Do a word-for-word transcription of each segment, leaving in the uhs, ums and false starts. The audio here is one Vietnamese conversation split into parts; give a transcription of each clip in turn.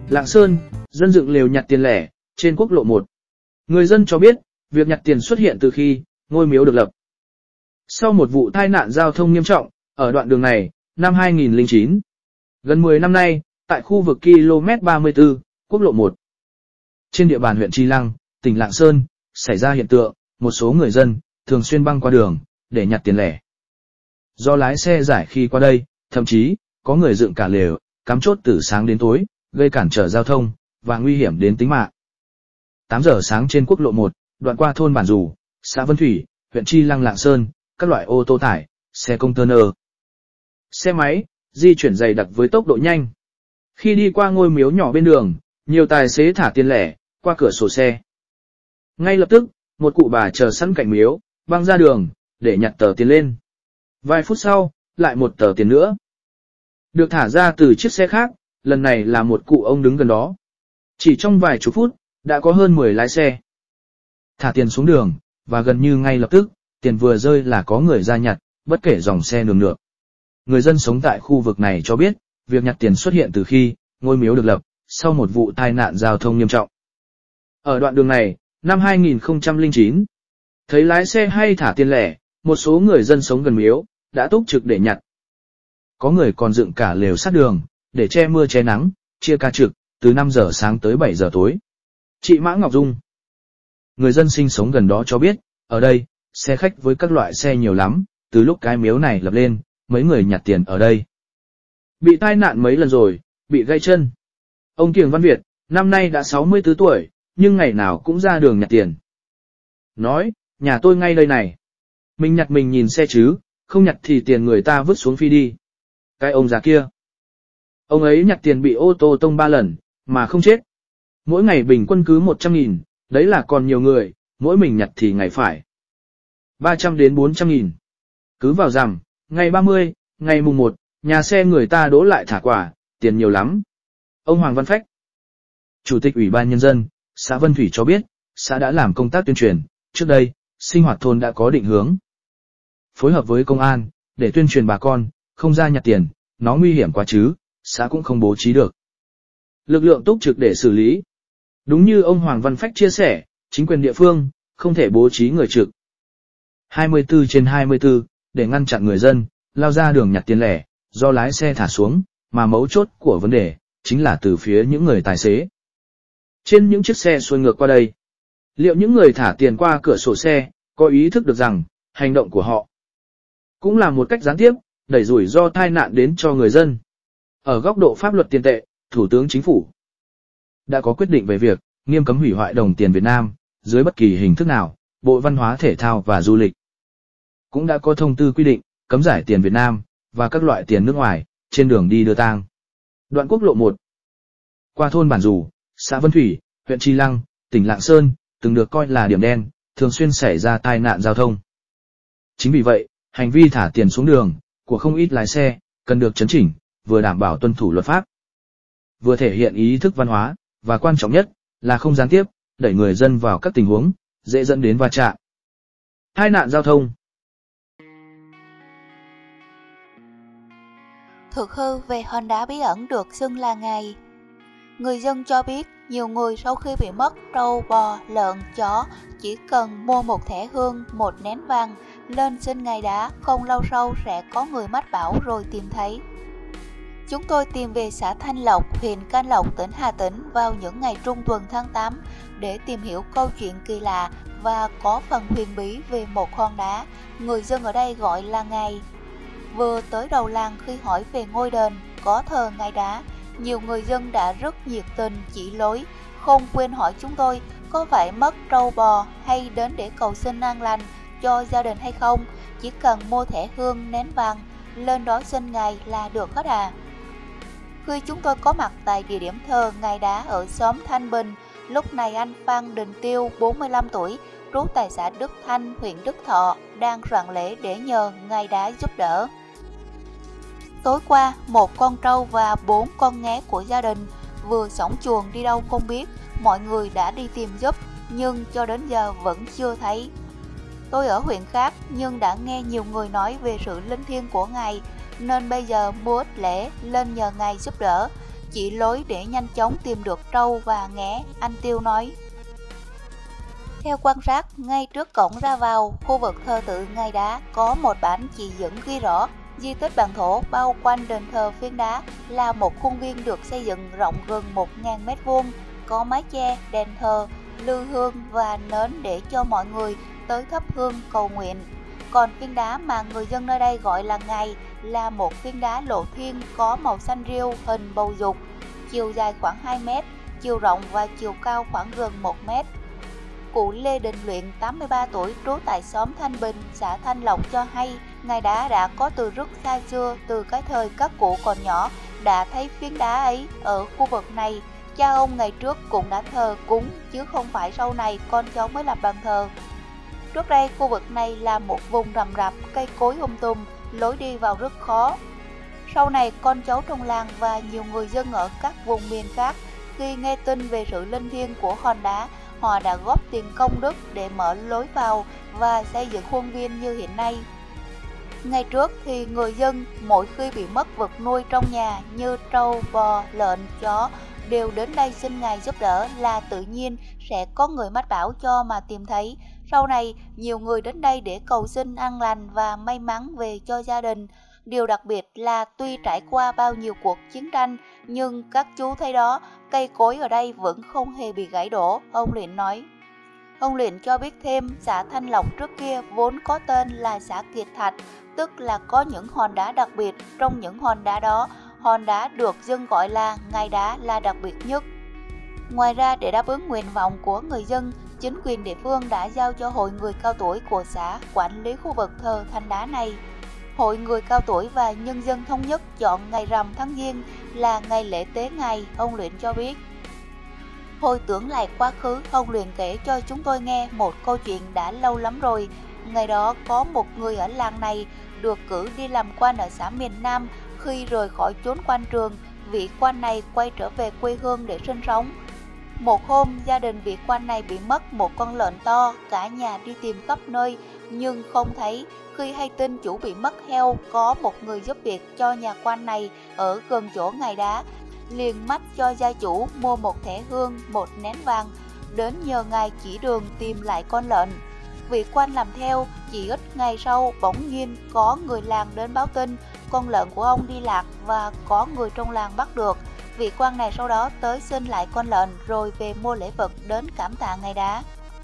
Lạng Sơn, dân dựng lều nhặt tiền lẻ trên quốc lộ một. Người dân cho biết, việc nhặt tiền xuất hiện từ khi ngôi miếu được lập. Sau một vụ tai nạn giao thông nghiêm trọng ở đoạn đường này, năm hai nghìn lẻ chín, gần mười năm nay, tại khu vực ki lô mét ba mươi tư, quốc lộ một, trên địa bàn huyện Chi Lăng, tỉnh Lạng Sơn, xảy ra hiện tượng, một số người dân thường xuyên băng qua đường để nhặt tiền lẻ. Do lái xe giải khi qua đây, thậm chí có người dựng cả lều, cắm chốt từ sáng đến tối, gây cản trở giao thông và nguy hiểm đến tính mạng. tám giờ sáng trên quốc lộ một, đoạn qua thôn Bản Dù, xã Vân Thủy, huyện Chi Lăng Lạng Sơn, các loại ô tô tải, xe container, xe máy di chuyển dày đặc với tốc độ nhanh. Khi đi qua ngôi miếu nhỏ bên đường, nhiều tài xế thả tiền lẻ qua cửa sổ xe. Ngay lập tức, một cụ bà chờ sẵn cạnh miếu, băng ra đường để nhặt tờ tiền lên. Vài phút sau, lại một tờ tiền nữa được thả ra từ chiếc xe khác, lần này là một cụ ông đứng gần đó. Chỉ trong vài chục phút, đã có hơn mười lái xe thả tiền xuống đường, và gần như ngay lập tức, tiền vừa rơi là có người ra nhặt, bất kể dòng xe nườm nượp. Người dân sống tại khu vực này cho biết, việc nhặt tiền xuất hiện từ khi ngôi miếu được lập, sau một vụ tai nạn giao thông nghiêm trọng. Ở đoạn đường này, năm hai nghìn không trăm lẻ chín, thấy lái xe hay thả tiền lẻ, một số người dân sống gần miếu đã túc trực để nhặt. Có người còn dựng cả lều sát đường để che mưa che nắng, chia ca trực từ năm giờ sáng tới bảy giờ tối. Chị Mã Ngọc Dung, người dân sinh sống gần đó cho biết, ở đây, xe khách với các loại xe nhiều lắm, từ lúc cái miếu này lập lên, mấy người nhặt tiền ở đây bị tai nạn mấy lần rồi, bị gãy chân. Ông Kiềng Văn Việt, năm nay đã sáu mươi tư tuổi, nhưng ngày nào cũng ra đường nhặt tiền. Nói, nhà tôi ngay đây này. Mình nhặt mình nhìn xe chứ, không nhặt thì tiền người ta vứt xuống phi đi. Cái ông già kia, ông ấy nhặt tiền bị ô tô tông ba lần, mà không chết. Mỗi ngày bình quân cứ một trăm nghìn, đấy là còn nhiều người, mỗi mình nhặt thì ngày phải ba trăm đến bốn trăm nghìn. Cứ vào rằm, ngày ba mươi, ngày mùng một, nhà xe người ta đỗ lại thả quả, tiền nhiều lắm. Ông Hoàng Văn Phách, Chủ tịch Ủy ban Nhân dân, xã Vân Thủy cho biết, xã đã làm công tác tuyên truyền, trước đây, sinh hoạt thôn đã có định hướng. Phối hợp với công an, để tuyên truyền bà con, không ra nhặt tiền, nó nguy hiểm quá chứ, xã cũng không bố trí được lực lượng túc trực để xử lý. Đúng như ông Hoàng Văn Phách chia sẻ, chính quyền địa phương không thể bố trí người trực hai mươi tư trên hai mươi tư để ngăn chặn người dân lao ra đường nhặt tiền lẻ do lái xe thả xuống, mà mấu chốt của vấn đề chính là từ phía những người tài xế. Trên những chiếc xe xuôi ngược qua đây, liệu những người thả tiền qua cửa sổ xe có ý thức được rằng hành động của họ cũng là một cách gián tiếp đẩy rủi ro tai nạn đến cho người dân? Ở góc độ pháp luật tiền tệ, Thủ tướng Chính phủ đã có quyết định về việc nghiêm cấm hủy hoại đồng tiền Việt Nam dưới bất kỳ hình thức nào. Bộ Văn hóa Thể thao và Du lịch cũng đã có thông tư quy định cấm giải tiền Việt Nam và các loại tiền nước ngoài trên đường đi đưa tang. Đoạn quốc lộ một qua thôn Bản Dù, xã Vân Thủy, huyện Chi Lăng, tỉnh Lạng Sơn từng được coi là điểm đen, thường xuyên xảy ra tai nạn giao thông. Chính vì vậy, hành vi thả tiền xuống đường của không ít lái xe cần được chấn chỉnh, vừa đảm bảo tuân thủ luật pháp, vừa thể hiện ý thức văn hóa, và quan trọng nhất là không gián tiếp đẩy người dân vào các tình huống dễ dẫn đến va chạm, tai nạn giao thông. Thực hư về hòn đá bí ẩn được xưng là ngày. Người dân cho biết, nhiều người sau khi bị mất trâu, bò, lợn, chó chỉ cần mua một thẻ hương, một nén vàng lên xin ngày đá, không lâu sau sẽ có người mách bảo rồi tìm thấy. Chúng tôi tìm về xã Thanh Lộc, huyện Can Lộc, tỉnh Hà Tĩnh vào những ngày trung tuần tháng tám để tìm hiểu câu chuyện kỳ lạ và có phần huyền bí về một hòn đá người dân ở đây gọi là ngày. Vừa tới đầu làng, khi hỏi về ngôi đền có thờ ngày đá, nhiều người dân đã rất nhiệt tình chỉ lối, không quên hỏi chúng tôi có phải mất trâu bò hay đến để cầu xin an lành cho gia đình hay không, chỉ cần mua thẻ hương nén vàng lên đó xin ngày là được hết à. Khi chúng tôi có mặt tại địa điểm thờ ngày đá ở xóm Thanh Bình, lúc này anh Phan Đình Tiêu, bốn mươi lăm tuổi, trú tại xã Đức Thanh, huyện Đức Thọ, đang soạn lễ để nhờ ngày đá giúp đỡ. Tối qua, một con trâu và bốn con nghé của gia đình vừa xổng chuồng đi đâu không biết, mọi người đã đi tìm giúp, nhưng cho đến giờ vẫn chưa thấy. Tôi ở huyện khác nhưng đã nghe nhiều người nói về sự linh thiêng của ngài, nên bây giờ mua ít lễ lên nhờ ngài giúp đỡ. chỉ lối để nhanh chóng tìm được trâu và nghé, anh Tiêu nói. Theo quan sát, ngay trước cổng ra vào khu vực thờ tự Ngai Đá có một bản chỉ dẫn ghi rõ di tích bản thổ bao quanh đền thờ Phiến Đá là một khuôn viên được xây dựng rộng gần một nghìn mét vuông, có mái che, đèn thờ, lư hương và nến để cho mọi người tới thắp hương cầu nguyện. Còn phiến đá mà người dân nơi đây gọi là Ngai là một phiến đá lộ thiên có màu xanh riêu hình bầu dục, chiều dài khoảng hai mét, chiều rộng và chiều cao khoảng gần một mét. Cụ Lê Đình Luyện, tám mươi ba tuổi, trú tại xóm Thanh Bình, xã Thanh Lộc cho hay, Ngai Đá đã có từ rất xa xưa, từ cái thời các cụ còn nhỏ, đã thấy phiến đá ấy ở khu vực này. Cha ông ngày trước cũng đã thờ cúng, chứ không phải sau này con cháu mới lập bàn thờ. Trước đây, khu vực này là một vùng rậm rạp, cây cối um tùm, lối đi vào rất khó. Sau này, con cháu trong làng và nhiều người dân ở các vùng miền khác, khi nghe tin về sự linh thiêng của hòn đá, họ đã góp tiền công đức để mở lối vào và xây dựng khuôn viên như hiện nay. Ngày trước thì người dân mỗi khi bị mất vật nuôi trong nhà như trâu, bò, lợn, chó đều đến đây xin Ngài giúp đỡ là tự nhiên sẽ có người mách bảo cho mà tìm thấy. Sau này, nhiều người đến đây để cầu xin an lành và may mắn về cho gia đình. Điều đặc biệt là tuy trải qua bao nhiêu cuộc chiến tranh, nhưng các chú thấy đó, cây cối ở đây vẫn không hề bị gãy đổ, ông Luyện nói. Ông Luyện cho biết thêm, xã Thanh Lộc trước kia vốn có tên là xã Kiệt Thạch, tức là có những hòn đá đặc biệt. Trong những hòn đá đó, hòn đá được dân gọi là Ngai Đá là đặc biệt nhất. Ngoài ra, để đáp ứng nguyện vọng của người dân, chính quyền địa phương đã giao cho hội người cao tuổi của xã quản lý khu vực thờ Thanh Đá này. Hội người cao tuổi và nhân dân thống nhất chọn ngày rằm tháng Giêng là ngày lễ tế Ngài, ông Luyện cho biết. Hồi tưởng lại quá khứ, ông Luyện kể cho chúng tôi nghe một câu chuyện đã lâu lắm rồi. Ngày đó có một người ở làng này được cử đi làm quan ở xã miền Nam. Khi rời khỏi chốn quan trường, vị quan này quay trở về quê hương để sinh sống. Một hôm, gia đình vị quan này bị mất một con lợn to, cả nhà đi tìm khắp nơi nhưng không thấy. Khi hay tin chủ bị mất heo, có một người giúp việc cho nhà quan này ở gần chỗ Ngai Đá, liền mách cho gia chủ mua một thẻ hương, một nén vàng, đến nhờ ngài chỉ đường tìm lại con lợn. Vị quan làm theo, chỉ ít ngày sau bỗng nhiên có người làng đến báo tin con lợn của ông đi lạc và có người trong làng bắt được. Vị quan này sau đó tới xin lại con lợn rồi về mua lễ vật đến cảm tạ Ngai Đá.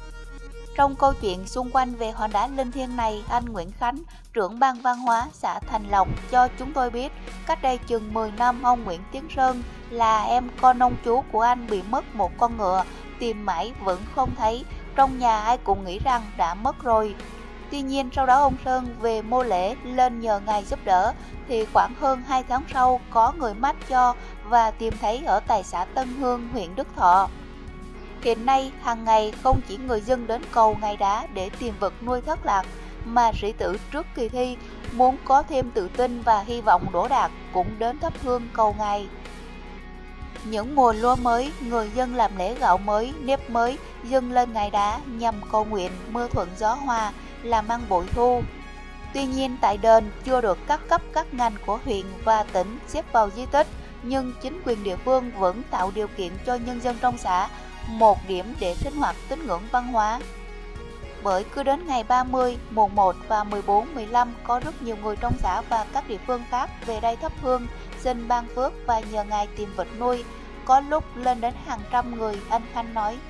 Trong câu chuyện xung quanh về hòn đá linh thiêng này, anh Nguyễn Khánh, trưởng ban văn hóa xã Thành Lộc cho chúng tôi biết, cách đây chừng mười năm ông Nguyễn Tiến Sơn là em con ông chú của anh bị mất một con ngựa, tìm mãi vẫn không thấy, trong nhà ai cũng nghĩ rằng đã mất rồi. Tuy nhiên sau đó ông Sơn về mô lễ lên nhờ ngài giúp đỡ, thì khoảng hơn hai tháng sau có người mách cho và tìm thấy ở tại xã Tân Hương, huyện Đức Thọ. Hiện nay, hàng ngày không chỉ người dân đến cầu Ngai Đá để tìm vật nuôi thất lạc, mà sĩ tử trước kỳ thi muốn có thêm tự tin và hy vọng đỗ đạt cũng đến thắp hương cầu ngài. Những mùa lúa mới, người dân làm lễ gạo mới, nếp mới dâng lên Ngai Đá nhằm cầu nguyện mưa thuận gió hòa, làm ăn bội thu. Tuy nhiên tại đền chưa được các cấp các ngành của huyện và tỉnh xếp vào di tích, nhưng chính quyền địa phương vẫn tạo điều kiện cho nhân dân trong xã một điểm để sinh hoạt tín ngưỡng văn hóa. Bởi cứ đến ngày ba mươi, mùng một và mười bốn, mười lăm có rất nhiều người trong xã và các địa phương khác về đây thắp hương, xin ban phước và nhờ ngài tìm vật nuôi, có lúc lên đến hàng trăm người, anh Khanh nói.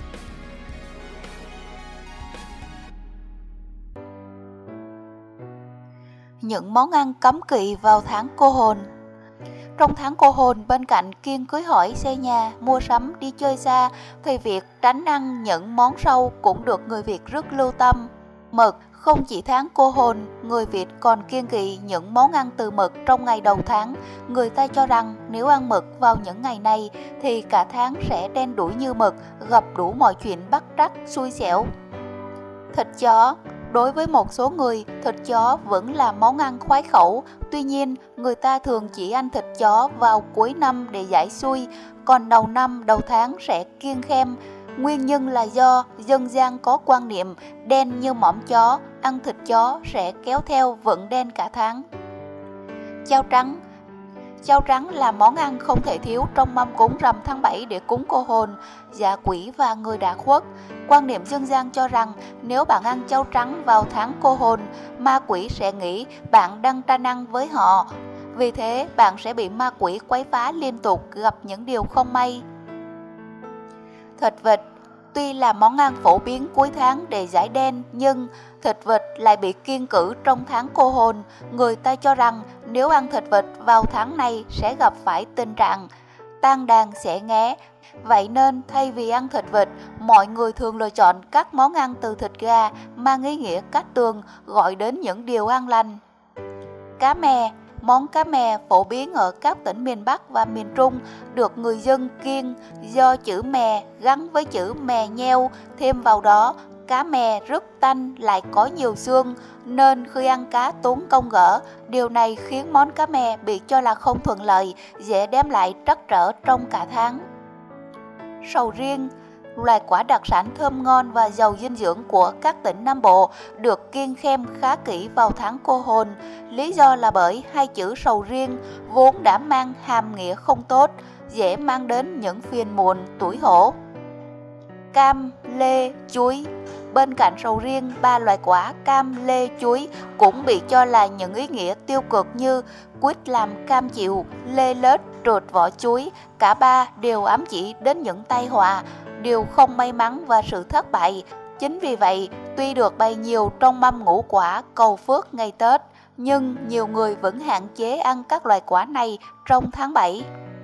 Những món ăn cấm kỵ vào tháng cô hồn. Trong tháng cô hồn, bên cạnh kiêng cưới hỏi, xây nhà, mua sắm, đi chơi xa, thì việc tránh ăn những món sâu cũng được người Việt rất lưu tâm. Mực, không chỉ tháng cô hồn, người Việt còn kiêng kỵ những món ăn từ mực trong ngày đầu tháng. Người ta cho rằng nếu ăn mực vào những ngày này thì cả tháng sẽ đen đủi như mực, gặp đủ mọi chuyện bắt trắc, xui xẻo. Thịt chó. Đối với một số người, thịt chó vẫn là món ăn khoái khẩu. Tuy nhiên, người ta thường chỉ ăn thịt chó vào cuối năm để giải xui, còn đầu năm, đầu tháng sẽ kiêng khem. Nguyên nhân là do dân gian có quan niệm đen như mõm chó, ăn thịt chó sẽ kéo theo vận đen cả tháng. Chao trắng. Cháo trắng là món ăn không thể thiếu trong mâm cúng rằm tháng bảy để cúng cô hồn, dạ quỷ và người đã khuất. Quan niệm dân gian cho rằng nếu bạn ăn cháo trắng vào tháng cô hồn, ma quỷ sẽ nghĩ bạn đang tranh ăn với họ. Vì thế, bạn sẽ bị ma quỷ quấy phá liên tục, gặp những điều không may. Thịt vịt tuy là món ăn phổ biến cuối tháng để giải đen, nhưng thịt vịt lại bị kiêng cữ trong tháng cô hồn. Người ta cho rằng nếu ăn thịt vịt vào tháng này sẽ gặp phải tình trạng tan đàn xẻ nghé. Vậy nên thay vì ăn thịt vịt, mọi người thường lựa chọn các món ăn từ thịt gà mang ý nghĩa cát tường, gọi đến những điều an lành. Cá mè. Món cá mè phổ biến ở các tỉnh miền Bắc và miền Trung được người dân kiêng do chữ mè gắn với chữ mè nheo, thêm vào đó cá mè rất tanh lại có nhiều xương nên khi ăn cá tốn công gỡ. Điều này khiến món cá mè bị cho là không thuận lợi, dễ đem lại trắc trở trong cả tháng. Sầu riêng, loài quả đặc sản thơm ngon và giàu dinh dưỡng của các tỉnh Nam Bộ, được kiêng khem khá kỹ vào tháng cô hồn. Lý do là bởi hai chữ sầu riêng vốn đã mang hàm nghĩa không tốt, dễ mang đến những phiền muộn tủi hổ. Cam, lê, chuối. Bên cạnh sầu riêng, ba loại quả cam, lê, chuối cũng bị cho là những ý nghĩa tiêu cực như quýt làm cam chịu, lê lết trượt vỏ chuối. Cả ba đều ám chỉ đến những tai họa, điều không may mắn và sự thất bại. Chính vì vậy, tuy được bày nhiều trong mâm ngũ quả cầu phước ngày Tết, nhưng nhiều người vẫn hạn chế ăn các loại quả này trong tháng bảy.